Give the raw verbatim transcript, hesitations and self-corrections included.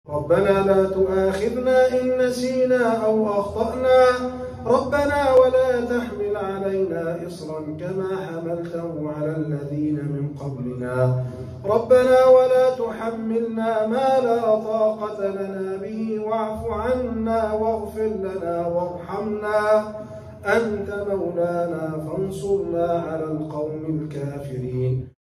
ربنا لا تؤاخذنا إن نسينا أو أخطأنا ربنا ولا تحمل علينا إصرا كما حملته على الذين من قبلنا ربنا ولا تحملنا ما لا طاقة لنا به واعف عنا واغفر لنا وارحمنا أنت مولانا فانصرنا على القوم الكافرين.